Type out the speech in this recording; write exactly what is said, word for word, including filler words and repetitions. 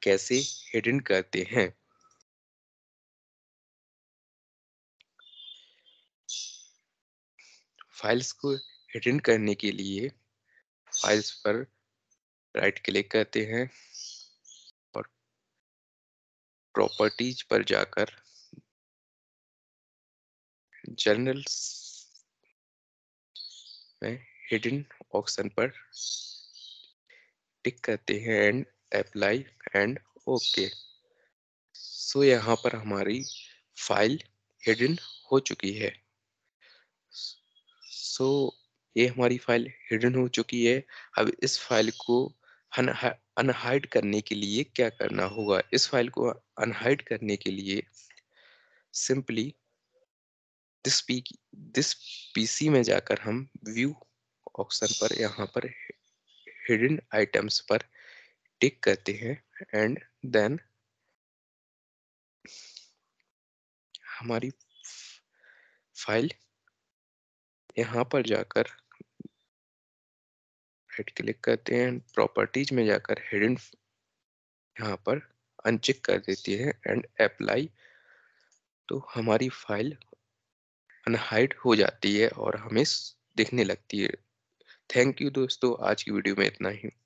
कैसे हिडन करते हैं। फाइल्स को हिडन करने के लिए फाइल्स पर राइट क्लिक करते हैं और प्रॉपर्टीज पर जाकर जनरल में हिडन ऑप्शन पर टिक करते हैं and apply and okay. So यहाँ पर हमारी फाइल हिडन हो चुकी है। सो ये हमारी फाइल हिडन हो चुकी है। अब इस फाइल को अनहाइड करने के लिए क्या करना होगा? इस फाइल को अनहाइड करने के लिए simply this P this PC में जाकर हम व्यू ऑप्शन पर यहाँ पर हिडन आइटम्स पर टिक करते हैं एंड देन हमारी फाइल यहाँ पर जाकर राइट क्लिक करते हैं, प्रॉपर्टीज में जाकर हिडन यहाँ पर अनचेक कर देती है एंड अप्लाई। तो हमारी फाइल अनहाइड हो जाती है और हमें दिखने लगती है। थैंक यू दोस्तों, आज की वीडियो में इतना ही।